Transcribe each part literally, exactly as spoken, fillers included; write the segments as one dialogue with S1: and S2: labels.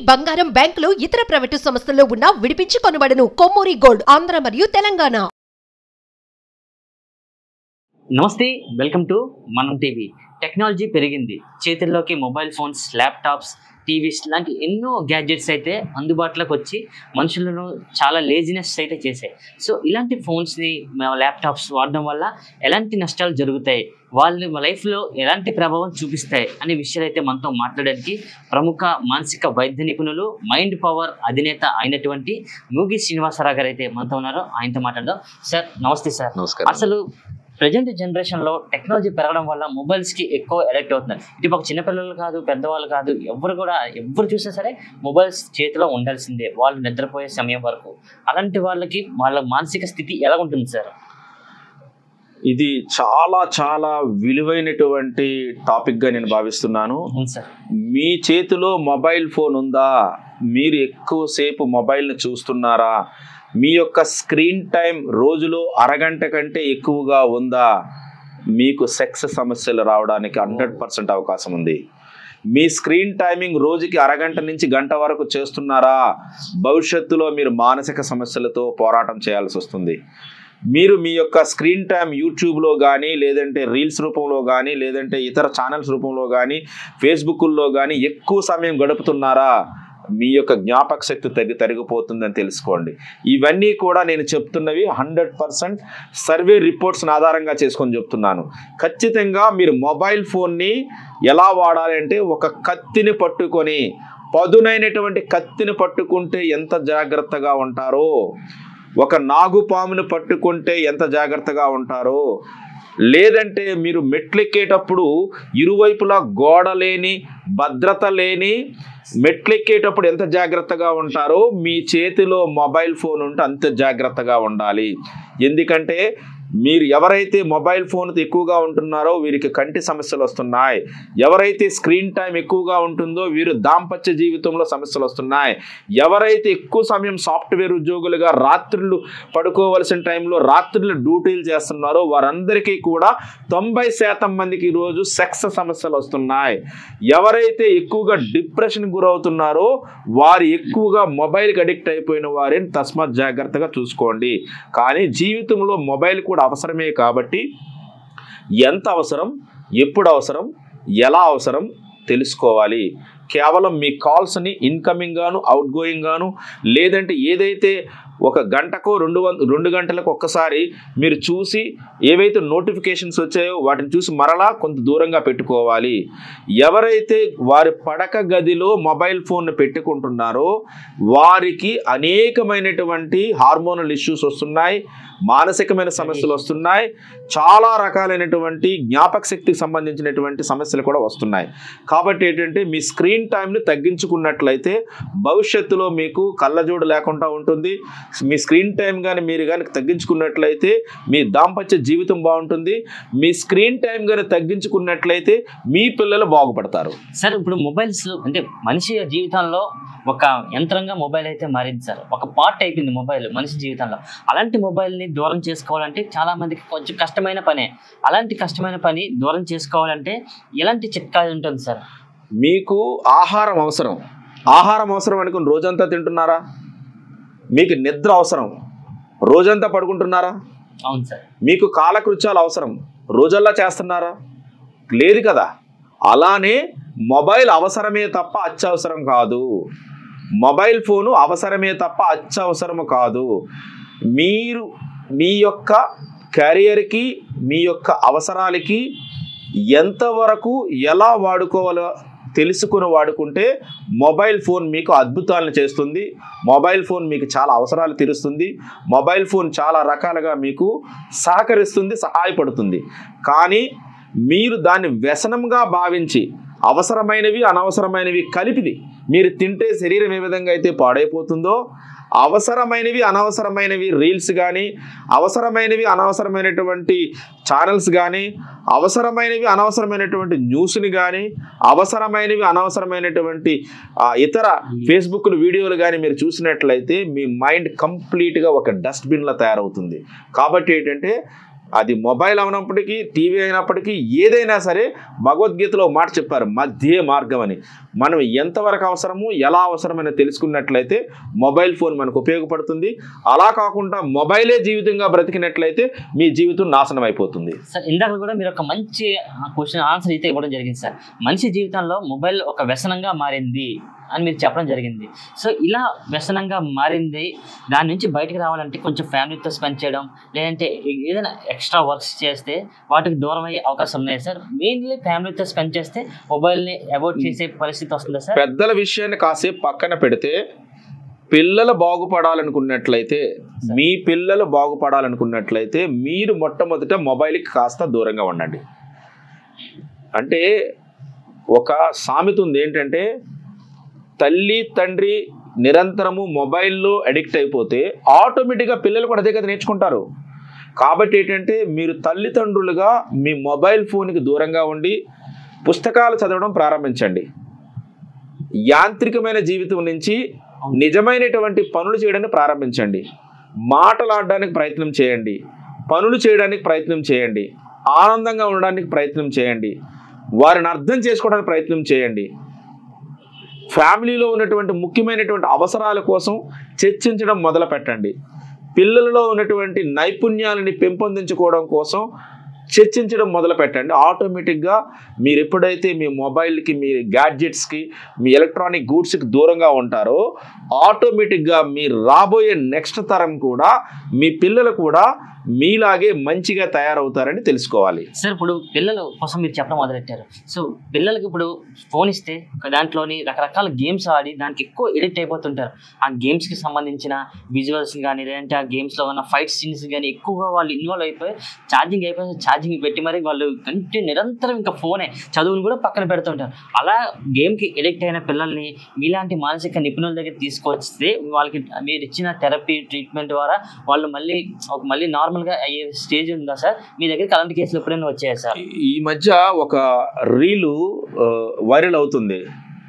S1: బంగారం బ్యాంకులు ఇతర ప్రైవేటు సంస్థల్లో ఉన్న విడిపించి కొనబడును. కొమ్మూరి గోల్డ్ ఆంధ్ర మరియు తెలంగాణ.
S2: నమస్తే, welcome to Manam TV. Technology పెరిగింది. చేతుల్లోకి మొబైల్ ఫోన్స్, ల్యాప్టాప్స్, టీవీస్ లాంటి ఎన్నో గ్యాడ్జెట్స్ అయితే అందుబాటులోకి వచ్చి మనుషులను చాలా లేజినెస్ అయితే చేశాయి. సో ఇలాంటి ఫోన్స్ని, ల్యాప్టాప్స్ వాడడం వల్ల ఎలాంటి నష్టాలు జరుగుతాయి, వాళ్ళ లైఫ్లో ఎలాంటి ప్రభావం చూపిస్తాయి అనే విషయాలు అయితే మనతో మాట్లాడడానికి ప్రముఖ మానసిక వైద్య నిపుణులు, మైండ్ పవర్ అధినేత అయినటువంటి మూగి శ్రీనివాసరావు గారు అయితే మనతో ఉన్నారు. ఆయనతో మాట్లాడదాం. సార్ నమస్తే. సార్
S3: నమస్కారం.
S2: అసలు ప్రజెంట్ జనరేషన్లో టెక్నాలజీ పెరగడం వల్ల మొబైల్స్కి ఎక్కువ అడిక్ట్ అవుతున్నారు. ఇటు పక్క చిన్నపిల్లలు కాదు, పెద్దవాళ్ళు కాదు, ఎవరు కూడా ఎవరు చూసినా సరే మొబైల్స్ చేతిలో ఉండాల్సిందే వాళ్ళు నిద్రపోయే సమయం వరకు. అలాంటి వాళ్ళకి వాళ్ళ మానసిక స్థితి ఎలా ఉంటుంది సార్?
S3: ఇది చాలా చాలా విలువైనటువంటి టాపిక్గా నేను భావిస్తున్నాను.
S2: సార్,
S3: మీ చేతిలో మొబైల్ ఫోన్ ఉందా? మీరు ఎక్కువసేపు మొబైల్ని చూస్తున్నారా? మీ యొక్క స్క్రీన్ టైం రోజులో అరగంట కంటే ఎక్కువగా ఉందా? మీకు సెక్స్ సమస్యలు రావడానికి హండ్రెడ్ పర్సెంట్ అవకాశం ఉంది. మీ స్క్రీన్ టైమింగ్ రోజుకి అరగంట నుంచి గంట వరకు చేస్తున్నారా? భవిష్యత్తులో మీరు మానసిక సమస్యలతో పోరాటం చేయాల్సి వస్తుంది. మీరు మీ యొక్క స్క్రీన్ టైం యూట్యూబ్లో కానీ, లేదంటే రీల్స్ రూపంలో కానీ, లేదంటే ఇతర ఛానల్స్ రూపంలో కానీ, ఫేస్బుక్లో కానీ ఎక్కువ సమయం గడుపుతున్నారా? మీ యొక్క జ్ఞాపక శక్తి తగ్గి తరిగిపోతుందని తెలుసుకోండి. ఇవన్నీ కూడా నేను చెప్తున్నవి హండ్రెడ్ పర్సెంట్ సర్వే రిపోర్ట్స్ని ఆధారంగా చేసుకొని చెప్తున్నాను. ఖచ్చితంగా మీరు మొబైల్ ఫోన్ని ఎలా వాడాలి అంటే, ఒక కత్తిని పట్టుకొని, పదునైనటువంటి కత్తిని పట్టుకుంటే ఎంత జాగ్రత్తగా ఉంటారో, ఒక నాగుపామును పట్టుకుంటే ఎంత జాగ్రత్తగా ఉంటారో, లేదంటే మీరు మెట్లెక్కేటప్పుడు ఇరువైపులా గోడ లేని, భద్రత లేని మెట్లెక్కేటప్పుడు ఎంత జాగ్రత్తగా ఉంటారో, మీ చేతిలో మొబైల్ ఫోన్ ఉంటే అంత జాగ్రత్తగా ఉండాలి. ఎందుకంటే మీరు ఎవరైతే మొబైల్ ఫోన్తో ఎక్కువగా ఉంటున్నారో వీరికి కంటి సమస్యలు వస్తున్నాయి. ఎవరైతే స్క్రీన్ టైం ఎక్కువగా ఉంటుందో వీరు దాంపత్య జీవితంలో సమస్యలు వస్తున్నాయి. ఎవరైతే ఎక్కువ సమయం సాఫ్ట్వేర్ ఉద్యోగులుగా రాత్రులు పడుకోవలసిన టైంలో రాత్రులు డ్యూటీలు చేస్తున్నారో వారందరికీ కూడా తొంభై శాతం మందికి ఈరోజు సెక్స్ సమస్యలు వస్తున్నాయి. ఎవరైతే ఎక్కువగా డిప్రెషన్ గురవుతున్నారో వారు ఎక్కువగా మొబైల్కి అడిక్ట్ అయిపోయిన వారిని తస్మాత్ జాగ్రత్తగా చూసుకోండి. కానీ జీవితంలో మొబైల్ కూడా అవసరమే. కాబట్టి ఎంత అవసరం, ఎప్పుడు అవసరం, ఎలా అవసరం తెలుసుకోవాలి. కేవలం మీ కాల్స్ని ఇన్కమింగ్ గాను, అవుట్ గోయింగ్ గాను, లేదంటే ఏదైతే ఒక గంటకో రెండు వంద రెండు గంటలకు ఒక్కసారి మీరు చూసి ఏవైతే నోటిఫికేషన్స్ వచ్చాయో వాటిని చూసి మరలా కొంత దూరంగా పెట్టుకోవాలి. ఎవరైతే వారి పడక గదిలో మొబైల్ ఫోన్ పెట్టుకుంటున్నారో వారికి అనేకమైనటువంటి హార్మోనల్ ఇష్యూస్ వస్తున్నాయి, మానసికమైన సమస్యలు వస్తున్నాయి, చాలా రకాలైనటువంటి జ్ఞాపక శక్తికి సంబంధించినటువంటి సమస్యలు కూడా వస్తున్నాయి. కాబట్టి ఏంటంటే మీ స్క్రీన్ టైంని తగ్గించుకున్నట్లయితే భవిష్యత్తులో మీకు కళ్ళజోడు లేకుండా ఉంటుంది. మీ స్క్రీన్ టైం కానీ మీరు కానీ తగ్గించుకున్నట్లయితే మీ దాంపత్య జీవితం బాగుంటుంది. మీ స్క్రీన్ టైం కానీ తగ్గించుకున్నట్లయితే మీ పిల్లలు బాగుపడతారు.
S2: సార్ ఇప్పుడు మొబైల్స్ అంటే మనిషి జీవితంలో ఒక యంత్రంగా మొబైల్ అయితే మారింది సార్. ఒక పార్ట్ అయిపోయింది మొబైల్ మనిషి జీవితంలో. అలాంటి మొబైల్ని దూరం చేసుకోవాలంటే చాలా మందికి కొంచెం కష్టమైన పనే. అలాంటి కష్టమైన పని దూరం చేసుకోవాలంటే ఎలాంటి చిట్కాలు ఉంటుంది సార్?
S3: మీకు ఆహారం అవసరం. ఆహారం అవసరం అనుకుని రోజంతా తింటున్నారా? మీకు నిద్ర అవసరం, రోజంతా పడుకుంటున్నారా?
S2: అవును సార్.
S3: మీకు కాలకృత్యాలు అవసరం, రోజల్లా చేస్తున్నారా? లేదు కదా. అలానే మొబైల్ అవసరమే తప్ప అత్యవసరం కాదు. మొబైల్ ఫోను అవసరమే తప్ప అత్యవసరము కాదు. మీరు మీ యొక్క కెరియర్కి, మీ యొక్క అవసరాలకి ఎంతవరకు ఎలా వాడుకోవాలో తెలుసుకుని వాడుకుంటే మొబైల్ ఫోన్ మీకు అద్భుతాలను చేస్తుంది. మొబైల్ ఫోన్ మీకు చాలా అవసరాలు తీరుస్తుంది. మొబైల్ ఫోన్ చాలా రకాలుగా మీకు సహకరిస్తుంది, సహాయపడుతుంది. కానీ మీరు దాన్ని వ్యసనంగా భావించి అవసరమైనవి అనవసరమైనవి కలిపిది మీరు తింటే శరీరం ఏ విధంగా అయితే పాడైపోతుందో, అవసరమైనవి అనవసరమైనవి రీల్స్ కానీ, అవసరమైనవి అనవసరమైనటువంటి ఛానల్స్ కానీ, అవసరమైనవి అనవసరమైనటువంటి న్యూస్ని కానీ, అవసరమైనవి అనవసరమైనటువంటి ఇతర ఫేస్బుక్లు వీడియోలు కానీ మీరు చూసినట్లయితే మీ మైండ్ కంప్లీట్గా ఒక డస్ట్బిన్లా తయారవుతుంది. కాబట్టి ఏంటంటే అది మొబైల్ అయినప్పటికీ టీవీ అయినప్పటికీ ఏదైనా సరే భగవద్గీతలో మాట చెప్పారు, మధ్య మార్గం అని. మనం ఎంతవరకు అవసరము ఎలా అవసరమని తెలుసుకున్నట్లయితే మొబైల్ ఫోన్ మనకు ఉపయోగపడుతుంది. అలా కాకుండా మొబైలే జీవితంగా బ్రతికినట్లయితే మీ జీవితం నాశనం అయిపోతుంది.
S2: సార్ ఇందాక కూడా మీరు ఒక మంచి క్వశ్చన్ ఆన్సర్ అయితే ఇవ్వడం జరిగింది సార్. మనిషి జీవితంలో మొబైల్ ఒక వ్యసనంగా మారింది అని మీరు చెప్పడం జరిగింది. సో ఇలా వ్యసనంగా మారింది, దాని నుంచి బయటకు రావాలంటే కొంచెం ఫ్యామిలీతో స్పెండ్ చేయడం, లేదంటే ఏదైనా ఎక్స్ట్రా వర్క్స్ చేస్తే వాటికి దూరం అయ్యే అవకాశం ఉన్నాయి సార్. మెయిన్లీ ఫ్యామిలీతో స్పెండ్ చేస్తే మొబైల్ని అవాయిడ్ చేసే పరిస్థితి వస్తుందా సార్?
S3: పెద్దల విషయాన్ని కాసేపు పక్కన పెడితే పిల్లలు బాగుపడాలనుకున్నట్లయితే, మీ పిల్లలు బాగుపడాలనుకున్నట్లయితే మీరు మొట్టమొదట మొబైల్కి కాస్త దూరంగా ఉండండి. అంటే ఒక సామెత ఉంది ఏంటంటే, తల్లి తండ్రి నిరంతరము మొబైల్లో అడిక్ట్ అయిపోతే ఆటోమేటిక్గా పిల్లలు కూడా అదే కదా నేర్చుకుంటారు. కాబట్టి ఏంటంటే మీరు తల్లిదండ్రులుగా మీ మొబైల్ ఫోన్కి దూరంగా ఉండి పుస్తకాలు చదవడం ప్రారంభించండి. యాంత్రికమైన జీవితం నుంచి నిజమైనటువంటి పనులు చేయడానికి ప్రారంభించండి. మాటలాడడానికి ప్రయత్నం చేయండి, పనులు చేయడానికి ప్రయత్నం చేయండి, ఆనందంగా ఉండడానికి ప్రయత్నం చేయండి, వారిని అర్థం చేసుకోవడానికి ప్రయత్నం చేయండి. ఫ్యామిలీలో ఉన్నటువంటి ముఖ్యమైనటువంటి అవసరాల కోసం చర్చించడం మొదలు పెట్టండి. పిల్లలలో ఉన్నటువంటి నైపుణ్యాలని పెంపొందించుకోవడం కోసం చర్చించడం మొదలు పెట్టండి. ఆటోమేటిక్గా మీరు ఎప్పుడైతే మీ మొబైల్కి, మీ గ్యాడ్జెట్స్కి, మీ ఎలక్ట్రానిక్ గూడ్స్కి దూరంగా ఉంటారో ఆటోమేటిక్గా మీరు రాబోయే నెక్స్ట్ తరం కూడా, మీ పిల్లలు కూడా మీలాగే మంచిగా తయారవుతారని తెలుసుకోవాలి.
S2: సార్ ఇప్పుడు పిల్లల కోసం మీరు చెప్పడం మొదలెట్టారు. సో పిల్లలకి ఇప్పుడు ఫోన్ ఇస్తే దాంట్లోని రకరకాల గేమ్స్ ఆడి దానికి ఎక్కువ ఎడిక్ట్ అయిపోతుంటారు. ఆ గేమ్స్కి సంబంధించిన విజువల్స్ కానీ, లేదంటే ఆ గేమ్స్లో ఉన్న ఫైట్ సీన్స్ కానీ ఎక్కువగా వాళ్ళు ఇన్వాల్వ్ అయిపోయి ఛార్జింగ్ అయిపోయి ఛార్జింగ్ పెట్టి మరి వాళ్ళు కంటిన్యూ నిరంతరం ఇంకా ఫోనే, చదువును కూడా పక్కన పెడుతుంటారు. అలా గేమ్కి ఎడిక్ట్ అయిన పిల్లల్ని మీలాంటి మానసిక నిపుణుల దగ్గర తీసుకొస్తే వాళ్ళకి మీరు ఇచ్చిన థెరపీ ట్రీట్మెంట్ ద్వారా వాళ్ళు మళ్ళీ ఒక మళ్ళీ నార్మల్ అయ్యే స్టేజ్ ఉందా సార్? మీ దగ్గరికి అలాంటి కేసులు ఎప్పుడైనా వచ్చాయా సార్?
S3: ఈ మధ్య ఒక రీలు వైరల్ అవుతుంది.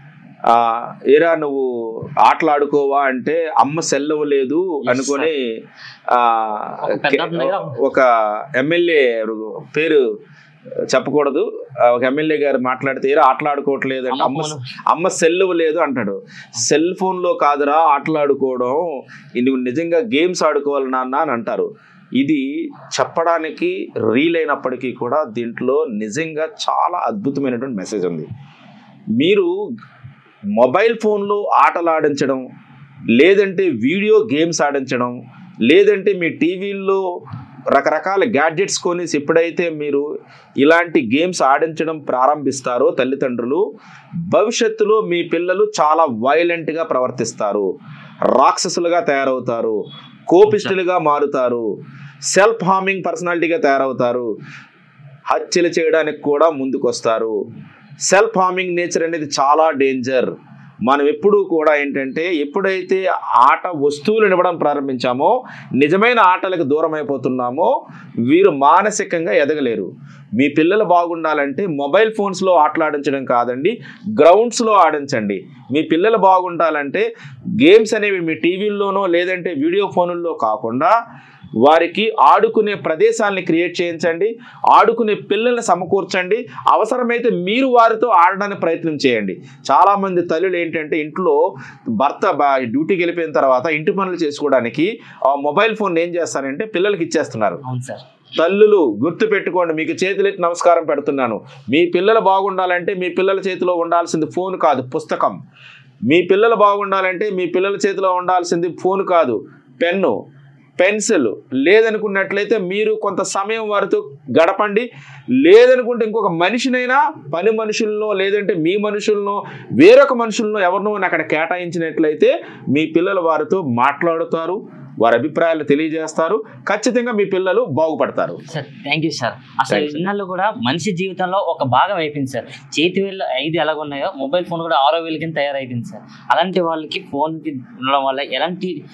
S3: ఏరా నువ్వు ఆటలు ఆడుకోవా అంటే అమ్మ సెలవు లేదు అనుకొని ఒక ఎమ్మెల్యే పేరు చెప్పకూడదు, ఒక ఎమ్మెల్యే గారు మాట్లాడితే ఏరా ఆటలు ఆడుకోవట్లేదు అంటే అమ్మ అమ్మ సెల్లు లేదు అంటాడు. సెల్ ఫోన్లో కాదురా ఆటలు ఆడుకోవడం, నువ్వు నిజంగా గేమ్స్ ఆడుకోవాలి నాన్న అని అంటారు. ఇది చెప్పడానికి రీల్ అయినప్పటికీ కూడా దీంట్లో నిజంగా చాలా అద్భుతమైనటువంటి మెసేజ్ ఉంది. మీరు మొబైల్ ఫోన్లో ఆటలు ఆడించడం, లేదంటే వీడియో గేమ్స్ ఆడించడం, లేదంటే మీ టీవీల్లో రకరకాల గ్యాడ్జెట్స్ కొని ఎప్పుడైతే మీరు ఇలాంటి గేమ్స్ ఆడించడం ప్రారంభిస్తారో తల్లిదండ్రులు, భవిష్యత్తులో మీ పిల్లలు చాలా వైలెంట్గా ప్రవర్తిస్తారు, రాక్షసులుగా తయారవుతారు, కోపిస్టులుగా మారుతారు, సెల్ఫ్ హార్మింగ్ పర్సనాలిటీగా తయారవుతారు, హత్యలు చేయడానికి కూడా ముందుకొస్తారు. సెల్ఫ్ హార్మింగ్ నేచర్ అనేది చాలా డేంజర్. మనం ఎప్పుడూ కూడా ఏంటంటే ఎప్పుడైతే ఆట వస్తువులను ఇవ్వడం ప్రారంభించామో, నిజమైన ఆటలకు దూరం అయిపోతున్నామో వీరు మానసికంగా ఎదగలేరు. మీ పిల్లలు బాగుండాలంటే మొబైల్ ఫోన్స్లో ఆటలాడించడం కాదండి, గ్రౌండ్స్లో ఆడించండి. మీ పిల్లలు బాగుండాలంటే గేమ్స్ అనేవి మీ టీవీల్లోనో లేదంటే వీడియో ఫోన్లలో కాకుండా వారికి ఆడుకునే ప్రదేశాలని క్రియేట్ చేయించండి, ఆడుకునే పిల్లల్ని సమకూర్చండి. అవసరమైతే మీరు వారితో ఆడడానికి ప్రయత్నం చేయండి. చాలామంది తల్లులు ఏంటంటే ఇంట్లో భర్త డ్యూటీకి వెళ్ళిపోయిన తర్వాత ఇంటి పనులు చేసుకోవడానికి ఆ మొబైల్ ఫోన్ ఏం చేస్తారంటే పిల్లలకి ఇచ్చేస్తున్నారు. తల్లులు గుర్తు పెట్టుకోండి, మీకు చేతులెత్తి నమస్కారం పెడుతున్నాను. మీ పిల్లలు బాగుండాలంటే మీ పిల్లల చేతిలో ఉండాల్సింది ఫోన్ కాదు, పుస్తకం. మీ పిల్లలు బాగుండాలంటే మీ పిల్లల చేతిలో ఉండాల్సింది ఫోన్ కాదు, పెన్ను, పెన్సిల్. లేదనుకున్నట్లయితే మీరు కొంత సమయం వారితో గడపండి. లేదనుకుంటే ఇంకొక మనిషినైనా, పని మనుషులను లేదంటే మీ మనుషులను వేరొక మనుషులను ఎవరినో అక్కడ కేటాయించినట్లయితే మీ పిల్లలు వారితో మాట్లాడుతారు, వారి అభిప్రాయాలు తెలియజేస్తారు. ఖచ్చితంగా మీ పిల్లలు బాగుపడతారు.
S2: Sir thank you sir. అసలు ఇన్నాళ్ళు కూడా మనిషి జీవితంలో ఒక భాగం అయిపోయింది సార్. చేతి వేళ్ళు ఐదు ఎలాగున్నాయో మొబైల్ ఫోన్ కూడా ఆరో వేలు కింద తయారైపోయింది సార్. అలాంటి వాళ్ళకి ఫోన్కి ఉండడం వల్ల ఎలాంటి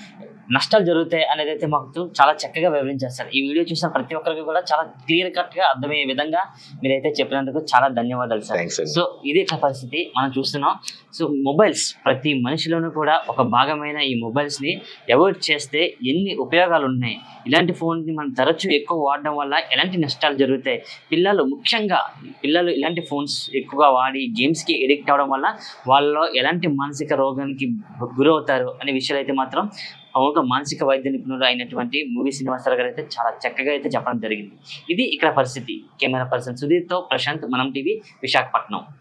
S2: నష్టాలు జరుగుతాయి అనేది అయితే మాకు చాలా చక్కగా వివరించేస్తారు. ఈ వీడియో చూసిన ప్రతి ఒక్కరికి కూడా చాలా క్లియర్ కట్ గా అర్థమయ్యే విధంగా మీరైతే చెప్పినందుకు చాలా ధన్యవాదాలు సార్. సో ఇది ఇట్లా పరిస్థితి మనం చూస్తున్నాం. సో మొబైల్స్ ప్రతి మనిషిలోనూ కూడా ఒక భాగమైన ఈ మొబైల్స్ ని అవాయిడ్ చేస్తే ఎన్ని ఉపయోగాలు ఉన్నాయి, ఇలాంటి ఫోన్ ని మనం తరచూ ఎక్కువ వాడడం వల్ల ఎలాంటి నష్టాలు జరుగుతాయి, పిల్లలు ముఖ్యంగా పిల్లలు ఇలాంటి ఫోన్స్ ఎక్కువగా వాడి గేమ్స్ కి ఎడిక్ట్ అవడం వల్ల వాళ్ళలో ఎలాంటి మానసిక రోగానికి గురవుతారు అనే విషయాలు అయితే మాత్రం ఒక మానసిక వైద్య నిపుణులు అయినటువంటి మూవీ శ్రీనివాసరావు గారు అయితే చాలా చక్కగా అయితే చెప్పడం జరిగింది. ఇది ఇక్కడ పరిస్థితి. కెమెరా పర్సన్ సుధీర్తో ప్రశాంత్, మనం టీవీ, విశాఖపట్నం.